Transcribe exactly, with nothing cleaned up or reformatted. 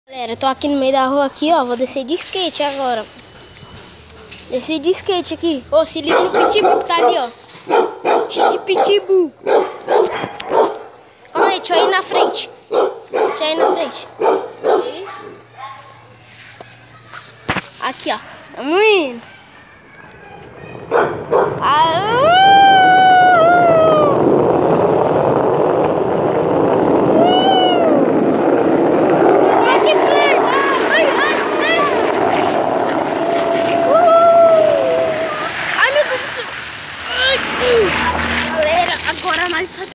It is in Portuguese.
Galera, tô aqui no meio da rua aqui, ó. Vou descer de skate agora. Descer de skate aqui. Ô, se liga no pitbull que tá ali, ó. Cheio de pitbull. Calma aí, deixa eu ir na frente. Deixa eu ir na frente. Aqui, ó. Tamo indo.